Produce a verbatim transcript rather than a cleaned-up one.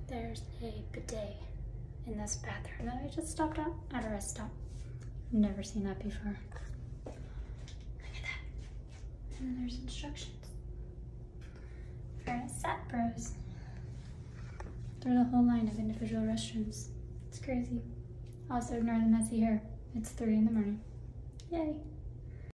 there's a bidet in this bathroom that I just stopped at at a rest stop. Never seen that before. Look at that. And then there's instructions. For Sapp Bros. There's a whole line of individual restrooms. It's crazy. Also ignore the messy hair. It's three in the morning. Yay.